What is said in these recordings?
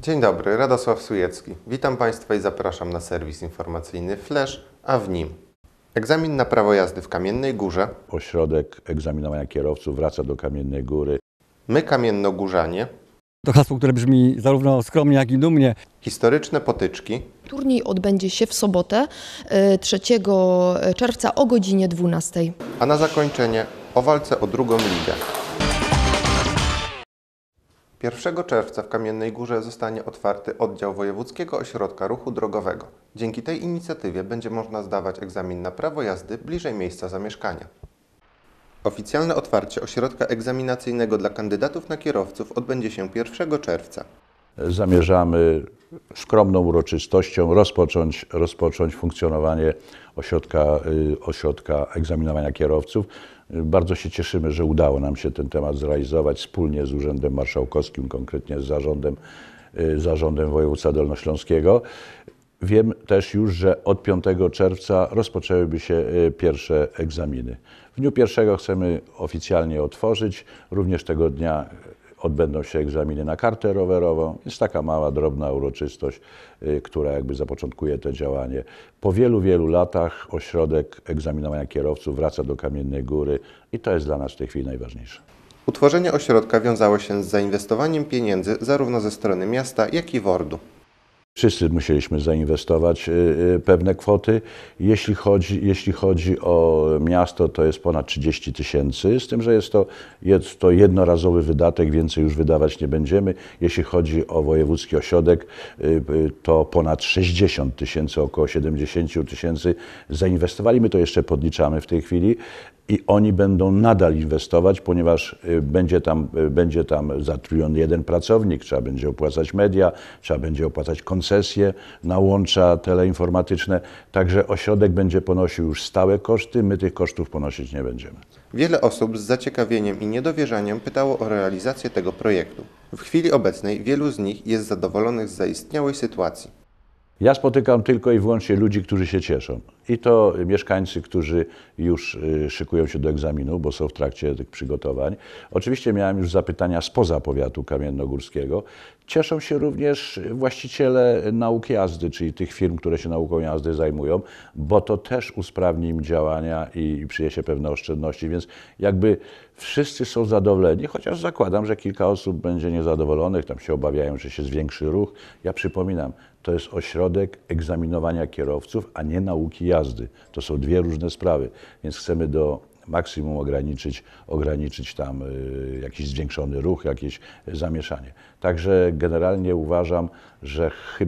Dzień dobry, Radosław Sujecki. Witam Państwa i zapraszam na serwis informacyjny Flash, a w nim egzamin na prawo jazdy w Kamiennej Górze. Ośrodek egzaminowania kierowców wraca do Kamiennej Góry. My Kamiennogórzanie. To hasło, które brzmi zarówno skromnie, jak i dumnie. Historyczne potyczki. Turniej odbędzie się w sobotę 3 czerwca o godzinie 12. A na zakończenie o walce o drugą ligę. 1 czerwca w Kamiennej Górze zostanie otwarty oddział Wojewódzkiego Ośrodka Ruchu Drogowego. Dzięki tej inicjatywie będzie można zdawać egzamin na prawo jazdy bliżej miejsca zamieszkania. Oficjalne otwarcie ośrodka egzaminacyjnego dla kandydatów na kierowców odbędzie się 1 czerwca. Zamierzamy skromną uroczystością rozpocząć funkcjonowanie ośrodka egzaminowania kierowców. Bardzo się cieszymy, że udało nam się ten temat zrealizować wspólnie z Urzędem Marszałkowskim, konkretnie z Zarządem Województwa Dolnośląskiego. Wiem też już, że od 5 czerwca rozpoczęłyby się pierwsze egzaminy. W dniu 1 chcemy oficjalnie otworzyć, również tego dnia odbędą się egzaminy na kartę rowerową. Jest taka mała, drobna uroczystość, która jakby zapoczątkuje to działanie. Po wielu latach ośrodek egzaminowania kierowców wraca do Kamiennej Góry i to jest dla nas w tej chwili najważniejsze. Utworzenie ośrodka wiązało się z zainwestowaniem pieniędzy zarówno ze strony miasta, jak i WORD-u. Wszyscy musieliśmy zainwestować pewne kwoty. Jeśli chodzi o miasto, to jest ponad 30 000, z tym, że jest to jednorazowy wydatek, więcej już wydawać nie będziemy. Jeśli chodzi o wojewódzki ośrodek, to ponad 60 000, około 70 000 zainwestowali. My to jeszcze podliczamy w tej chwili. I oni będą nadal inwestować, ponieważ będzie tam zatrudniony jeden pracownik, trzeba będzie opłacać media, trzeba będzie opłacać koncesje na łącza teleinformatyczne. Także ośrodek będzie ponosił już stałe koszty, my tych kosztów ponosić nie będziemy. Wiele osób z zaciekawieniem i niedowierzaniem pytało o realizację tego projektu. W chwili obecnej wielu z nich jest zadowolonych z zaistniałej sytuacji. Ja spotykam tylko i wyłącznie ludzi, którzy się cieszą. I to mieszkańcy, którzy już szykują się do egzaminu, bo są w trakcie tych przygotowań. Oczywiście miałem już zapytania spoza powiatu kamiennogórskiego. Cieszą się również właściciele nauk jazdy, czyli tych firm, które się nauką jazdy zajmują, bo to też usprawni im działania i przyniesie pewne oszczędności, więc jakby wszyscy są zadowoleni, chociaż zakładam, że kilka osób będzie niezadowolonych, tam się obawiają, że się zwiększy ruch. Ja przypominam, to jest ośrodek egzaminowania kierowców, a nie nauki jazdy. To są dwie różne sprawy, więc chcemy do maksimum ograniczyć tam jakiś zwiększony ruch, jakieś zamieszanie. Także generalnie uważam, że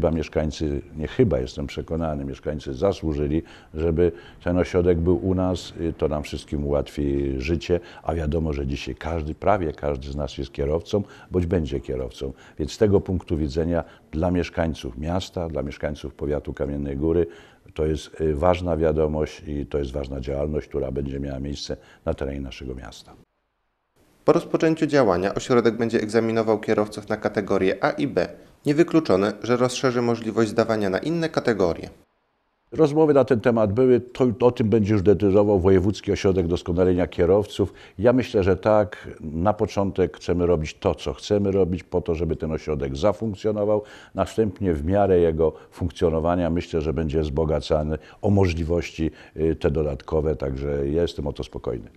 jestem przekonany, mieszkańcy zasłużyli, żeby ten ośrodek był u nas, to nam wszystkim ułatwi życie, a wiadomo, że dzisiaj prawie każdy z nas jest kierowcą, bądź będzie kierowcą. Więc z tego punktu widzenia dla mieszkańców miasta, dla mieszkańców powiatu Kamiennej Góry to jest ważna wiadomość i to jest ważna działalność, która będzie miała miejsce na terenie naszego miasta. Po rozpoczęciu działania ośrodek będzie egzaminował kierowców na kategorie A i B. Niewykluczone, że rozszerzy możliwość zdawania na inne kategorie. Rozmowy na ten temat były, o tym będzie już decydował Wojewódzki Ośrodek Doskonalenia Kierowców. Ja myślę, że tak, na początek chcemy robić to, co chcemy robić, po to, żeby ten ośrodek zafunkcjonował. Następnie w miarę jego funkcjonowania myślę, że będzie wzbogacany o możliwości te dodatkowe, także ja jestem o to spokojny.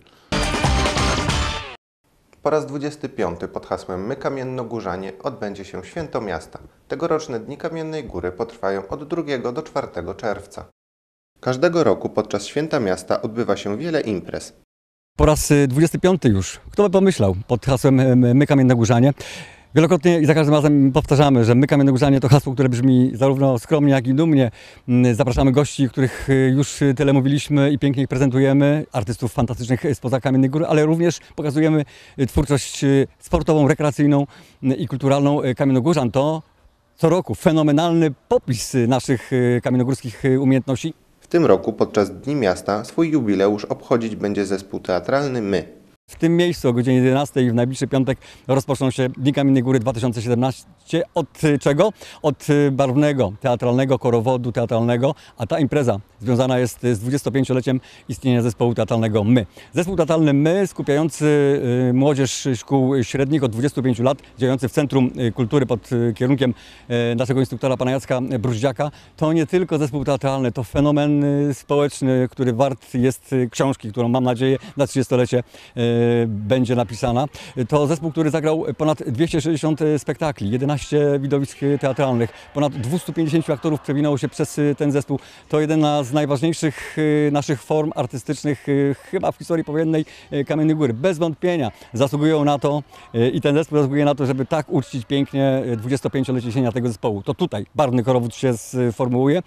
Po raz 25 pod hasłem My Kamiennogórzanie odbędzie się Święto Miasta. Tegoroczne Dni Kamiennej Góry potrwają od 2 do 4 czerwca. Każdego roku podczas Święta Miasta odbywa się wiele imprez. Po raz 25 już. Kto by pomyślał pod hasłem My Kamiennogórzanie? Wielokrotnie i za każdym razem powtarzamy, że My Kamiennogórzanie to hasło, które brzmi zarówno skromnie, jak i dumnie. Zapraszamy gości, których już tyle mówiliśmy i pięknie ich prezentujemy, artystów fantastycznych spoza Kamiennej Góry, ale również pokazujemy twórczość sportową, rekreacyjną i kulturalną kamiennogórzan. To co roku fenomenalny popis naszych kamiennogórskich umiejętności. W tym roku podczas Dni Miasta swój jubileusz obchodzić będzie zespół teatralny My. W tym miejscu o godzinie 11 w najbliższy piątek rozpoczną się Dni Kamiennej Góry 2017. Od czego? Od barwnego, teatralnego korowodu teatralnego, a ta impreza związana jest z 25-leciem istnienia zespołu teatralnego My. Zespół teatralny My, skupiający młodzież szkół średnich od 25 lat, działający w Centrum Kultury pod kierunkiem naszego instruktora pana Jacka Bruździaka, to nie tylko zespół teatralny, to fenomen społeczny, który wart jest książki, którą mam nadzieję na 30-lecie będzie napisana. To zespół, który zagrał ponad 260 spektakli, 11 widowisk teatralnych, ponad 250 aktorów przewinęło się przez ten zespół. To jedna z najważniejszych naszych form artystycznych chyba w historii powojennej Kamiennej Góry. Bez wątpienia zasługują na to i ten zespół zasługuje na to, żeby tak uczcić pięknie 25-lecie istnienia tego zespołu. To tutaj barwny korowód się sformułuje.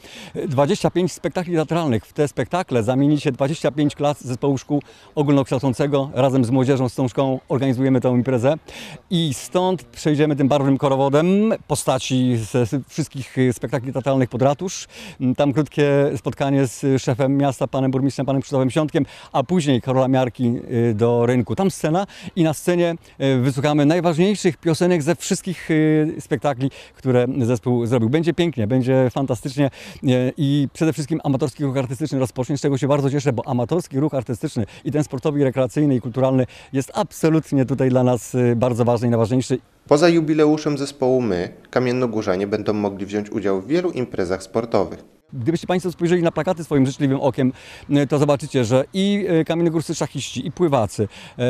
25 spektakli teatralnych. W te spektakle zamieni się 25 klas zespołu szkół ogólnokształcącego. Razem z młodzieżą, z tą szkołą organizujemy tę imprezę i stąd przejdziemy tym barwnym korowodem postaci ze wszystkich spektakli teatralnych pod ratusz. Tam krótkie spotkanie z szefem miasta, panem burmistrzem, panem Krzysztofem Świątkiem, a później Karola Miarki do rynku. Tam scena i na scenie wysłuchamy najważniejszych piosenek ze wszystkich spektakli, które zespół zrobił. Będzie pięknie, będzie fantastycznie i przede wszystkim amatorski ruch artystyczny rozpocznie, z czego się bardzo cieszę, bo amatorski ruch artystyczny i ten sportowy, i rekreacyjny, i kulturalny jest absolutnie tutaj dla nas bardzo ważny i najważniejszy. Poza jubileuszem zespołu My, kamiennogórzanie będą mogli wziąć udział w wielu imprezach sportowych. Gdybyście Państwo spojrzeli na plakaty swoim życzliwym okiem, to zobaczycie, że i kamiennogórscy szachiści, i pływacy,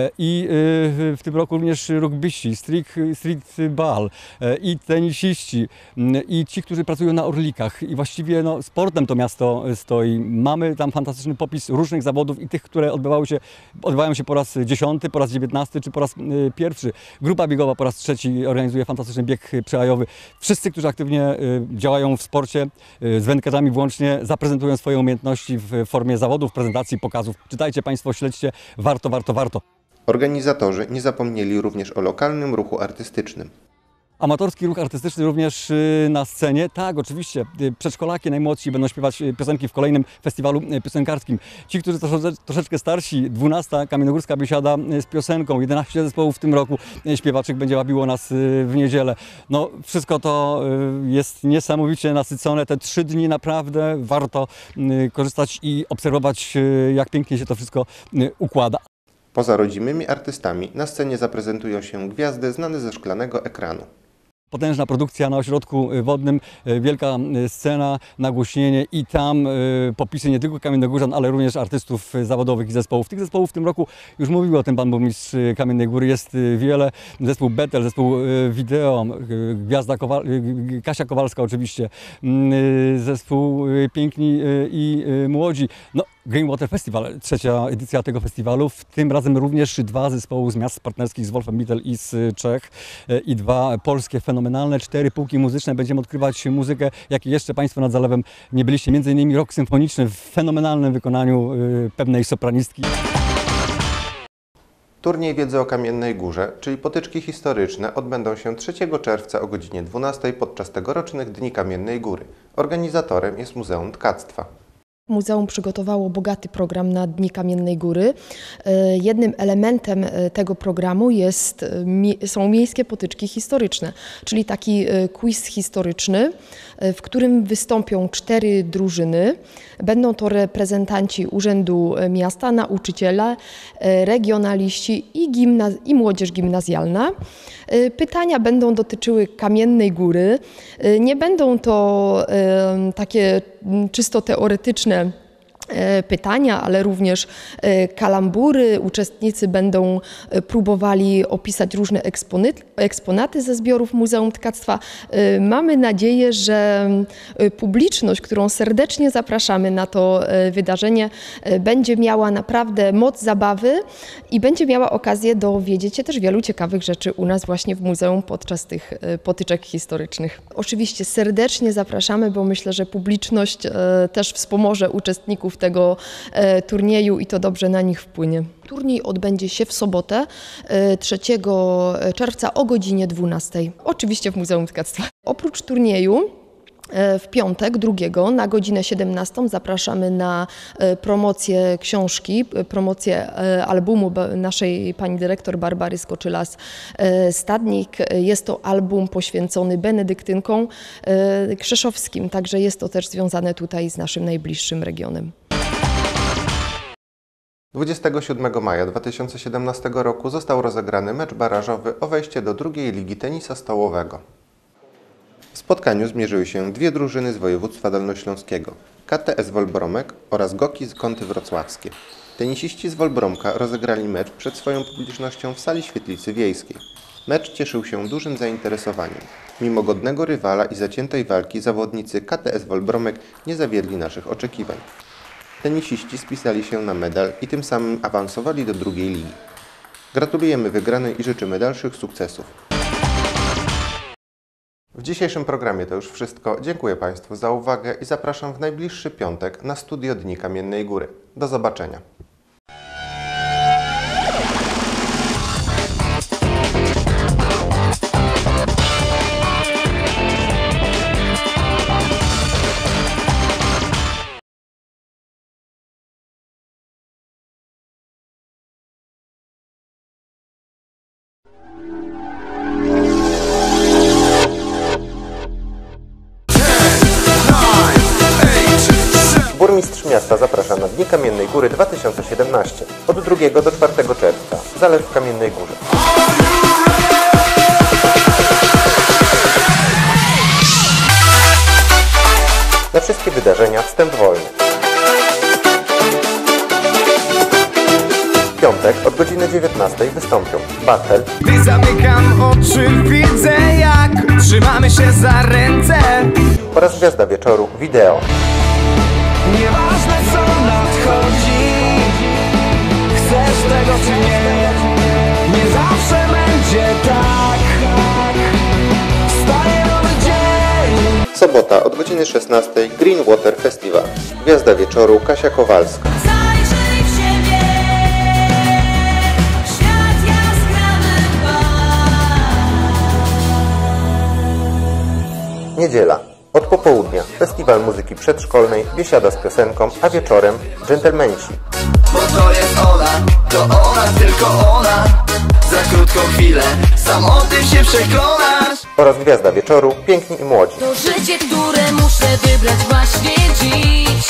i w tym roku również rugbyści, streetball, i tenisiści, i ci, którzy pracują na orlikach. I właściwie no, sportem to miasto stoi. Mamy tam fantastyczny popis różnych zawodów i tych, które odbywają się po raz 10., po raz 19 czy po raz pierwszy. Grupa biegowa po raz 3 organizuje fantastyczny bieg przełajowy. Wszyscy, którzy aktywnie działają w sporcie, z wędkarzami włącznie, zaprezentują swoje umiejętności w formie zawodów, prezentacji, pokazów. Czytajcie Państwo, śledźcie, warto. Organizatorzy nie zapomnieli również o lokalnym ruchu artystycznym. Amatorski ruch artystyczny również na scenie. Tak, oczywiście, przedszkolaki najmłodsi będą śpiewać piosenki w kolejnym festiwalu piosenkarskim. Ci, którzy troszeczkę starsi, 12. Kamiennogórska Biesiada z piosenką, 11 zespołów w tym roku śpiewaczek będzie wabiło nas w niedzielę. No, wszystko to jest niesamowicie nasycone. Te 3 dni naprawdę warto korzystać i obserwować, jak pięknie się to wszystko układa. Poza rodzimymi artystami na scenie zaprezentują się gwiazdy znane ze szklanego ekranu. Potężna produkcja na ośrodku wodnym, wielka scena, nagłośnienie i tam popisy nie tylko kamiennogórzan, ale również artystów zawodowych i zespołów. Tych zespołów w tym roku, już mówił o tym pan burmistrz Kamiennej Góry, jest wiele. Zespół Betel, zespół Wideo, gwiazda Kasia Kowalska oczywiście, zespół Piękni i Młodzi. No, Greenwater Festival, 3. edycja tego festiwalu. W tym razem również 2 zespoły z miast partnerskich, z Wolfenbüttel i z Czech i 2 polskie fenomenalne, 4 półki muzyczne. Będziemy odkrywać muzykę, jakiej jeszcze Państwo nad zalewem nie byliście. Między innymi rok symfoniczny w fenomenalnym wykonaniu pewnej sopranistki. Turniej wiedzy o Kamiennej Górze, czyli potyczki historyczne, odbędą się 3 czerwca o godzinie 12 podczas tegorocznych Dni Kamiennej Góry. Organizatorem jest Muzeum Tkactwa. Muzeum przygotowało bogaty program na Dni Kamiennej Góry. Jednym elementem tego programu są miejskie potyczki historyczne, czyli taki quiz historyczny, w którym wystąpią 4 drużyny. Będą to reprezentanci Urzędu Miasta, nauczyciele, regionaliści i młodzież gimnazjalna. Pytania będą dotyczyły Kamiennej Góry. Nie będą to takie czysto teoretyczne pytania, ale również kalambury. Uczestnicy będą próbowali opisać różne eksponaty ze zbiorów Muzeum Tkactwa. Mamy nadzieję, że publiczność, którą serdecznie zapraszamy na to wydarzenie, będzie miała naprawdę moc zabawy i będzie miała okazję dowiedzieć się też wielu ciekawych rzeczy u nas właśnie w muzeum podczas tych potyczek historycznych. Oczywiście serdecznie zapraszamy, bo myślę, że publiczność też wspomoże uczestników tego turnieju i to dobrze na nich wpłynie. Turniej odbędzie się w sobotę 3 czerwca o godzinie 12. Oczywiście w Muzeum Tkactwa. Oprócz turnieju W piątek, 2 na godzinę 17 zapraszamy na promocję książki, promocję albumu naszej pani dyrektor Barbary Skoczylas-Stadnik. Jest to album poświęcony benedyktynkom krzeszowskim, także jest to też związane tutaj z naszym najbliższym regionem. 27 maja 2017 roku został rozegrany mecz barażowy o wejście do drugiej ligi tenisa stołowego. W spotkaniu zmierzyły się dwie drużyny z województwa dolnośląskiego, KTS Wolbromek oraz Goki z Kąty Wrocławskie. Tenisiści z Wolbromka rozegrali mecz przed swoją publicznością w sali Świetlicy Wiejskiej. Mecz cieszył się dużym zainteresowaniem. Mimo godnego rywala i zaciętej walki zawodnicy KTS Wolbromek nie zawiedli naszych oczekiwań. Tenisiści spisali się na medal i tym samym awansowali do drugiej ligi. Gratulujemy wygranej i życzymy dalszych sukcesów. W dzisiejszym programie to już wszystko. Dziękuję Państwu za uwagę i zapraszam w najbliższy piątek na studio Dni Kamiennej Góry. Do zobaczenia. Burmistrz miasta zaprasza na Dni Kamiennej Góry 2017 od 2 do 4 czerwca. Zalew w Kamiennej Górze. Na wszystkie wydarzenia wstęp wolny. W piątek od godziny 19 wystąpią Battle. Gdy zamykam oczy, widzę jak trzymamy się za ręce. Oraz gwiazda wieczoru Wideo. Nieważne co nadchodzi, chcesz tego czy nie, nie zawsze będzie tak. Wstaje nowy dzień. Sobota od godziny 16 Green Water Festival. Gwiazda wieczoru Kasia Kowalska. Zajrzyj w siebie, świat jaskrawy Niedziela. Od popołudnia Festiwal Muzyki Przedszkolnej, biesiada z piosenką, a wieczorem Dżentelmensi. Bo to jest ona, to ona, tylko ona. Za krótką chwilę sam o tym się przekonasz. Oraz gwiazda wieczoru Piękni i Młodzi. To życie, które muszę wybrać właśnie dziś.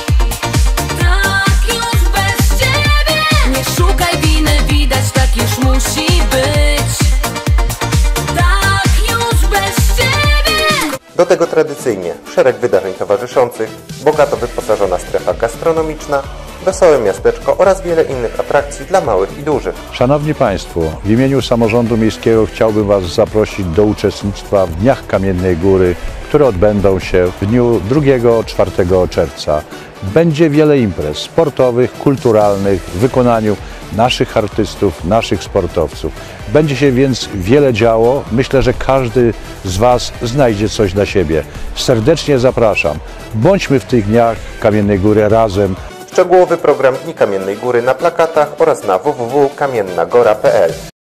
Tak już bez ciebie. Nie szukaj winy, widać tak już musi być. Tak już bez ciebie. Do tego tradycyjnie szereg wydarzeń towarzyszących, bogato wyposażona strefa gastronomiczna, wesołe miasteczko oraz wiele innych atrakcji dla małych i dużych. Szanowni Państwo, w imieniu Samorządu Miejskiego chciałbym Was zaprosić do uczestnictwa w Dniach Kamiennej Góry, które odbędą się w dniu 2-4 czerwca. Będzie wiele imprez sportowych, kulturalnych w wykonaniu naszych artystów, naszych sportowców. Będzie się więc wiele działo. Myślę, że każdy z Was znajdzie coś dla siebie. Serdecznie zapraszam. Bądźmy w tych Dniach Kamiennej Góry razem. Szczegółowy program Dni Kamiennej Góry na plakatach oraz na www.kamiennagora.pl.